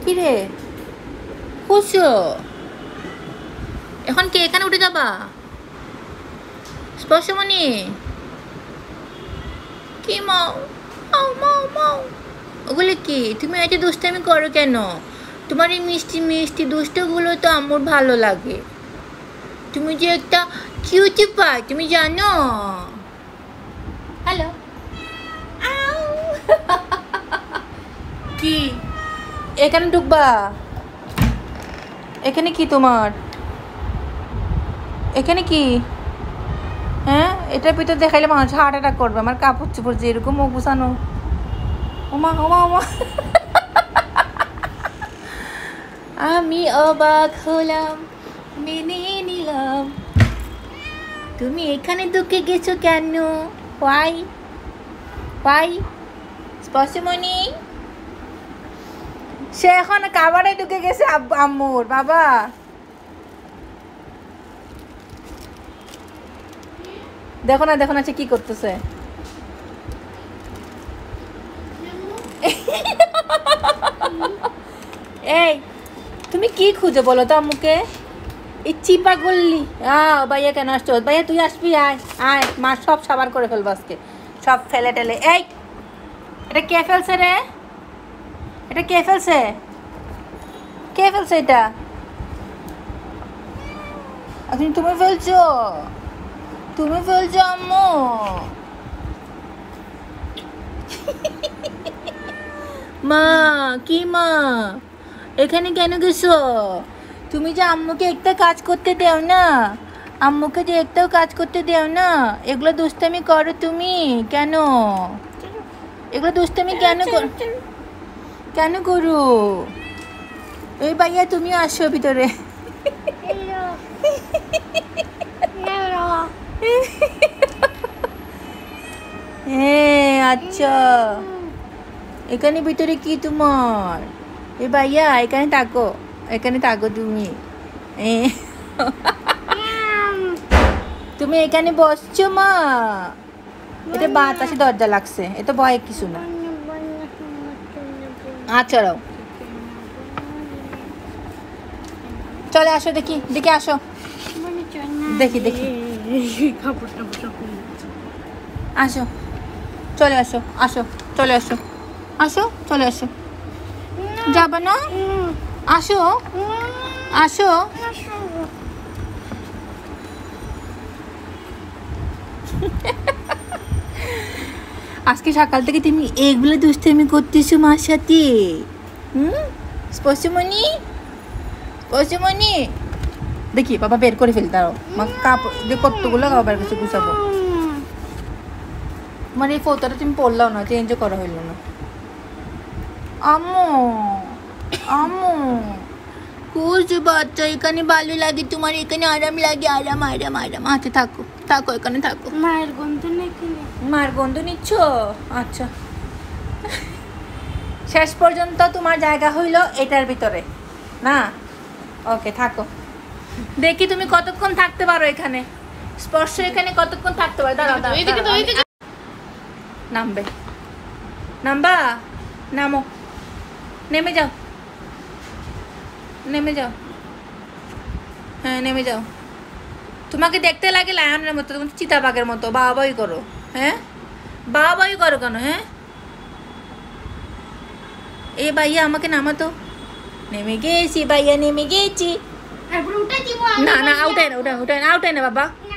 কি রে খুশো এখন কে এখানে উঠে যাবা স্পর্শমণি কি মাও মাও মাও ওগুলো কি তুমি এত দুষ্টামি করো কেন তোমার এই মিষ্টি মিষ্টি দুষ্টগুলো তো আমার ভালো লাগে তুমি যে একটা কিউটি পাই তুমি জানো হ্যালো কি এখানে ঢুকবা এখানে কি তোমার এখানে কি হ্যাঁ এটার ভিতর দেখাইলে মানুষ হার্ট অ্যাটাক করবে আমার কাপড় চোপড় যে এরকম ও গুছানো ওমা ওমা ওমা আমি অবাক হলাম মেনে নিলাম তুমি এখানে ঢুকে গেছো কেন ওয়াই ওয়াই স্পর্শমণি সে এখন কাবারে ঢুকে গেছে আম্মুর বাবা দেখো না সে কি করতেছে এই তুমি কি খুঁজো বলো তো আম্মুকে এই চিপা গল্লি ভাইয়া কেন আসছো ভাইয়া তুই আসবি আয় আয় মা সব সাবার করে ফেলবো আজকে সব ফেলে টেলে এই এটা কে ফেলছে রে এটা কে ফেলছে এটা এখন তুমি ফেলছো আম্মু মা কি মা এখানে কেন গেছো তুমি যে আম্মুকে একটা কাজ করতে দেও না আম্মুকে যে একটাও কাজ করতে দেও না এগুলো দুষ্টামি করো তুমি কেন এগুলো দুষ্টামি কেন করো এই ভাইয়া তুমি আসো ভিতরে হ্যাঁ আচ্ছা এখানে ভিতরে কি তোমার এ ভাইয়া এখানে থাকো তুমি তুমি এখানে বসছো মা এটা বাতাসে দরজা লাগছে এটা ভয় কিছু না আচ্ছা রাও চলে আসো দেখি আসো দেখি আসো চলে আসো যাবে না আসো আজকে সকাল থেকে তুমি এগুলো দুষ্টামি করতেছো মার সাথে স্পর্শমণি দেখি বাবা বের করে ফেল দাঁড়াও মা কাপড় কতগুলো কাপড় বের করছে গুছাবো মানে এই ফটোটা তুমি পড়লাও না চেঞ্জও করা হইলো না আম্মু কুছ বাচ্চা এখানে ভালো লাগে তোমার এখানে আরাম লাগে আরাম আচ্ছা থাকো এখানে থাকো মায়ের গন্ধ নিচ্ছ আচ্ছা শেষ পর্যন্ত তোমার জায়গা হইলো এটার ভিতরে না ওকে থাকো দেখি তুমি কতক্ষণ থাকতে পারো এখানে স্পর্শ এখানে কতক্ষণ থাকতে পারো দাঁড়াও নামো নেমে যাও হ্যাঁ নেমে যাও তোমাকে দেখতে লাগে লায়নের মতো তুমি চিতাবাঘের মতো বাবাই করো হ্যাঁ বাবাই করো কেন হ্যাঁ এ ভাইয়া আমাকে নামাতো নেমে গেছি না উঠাই না বাবা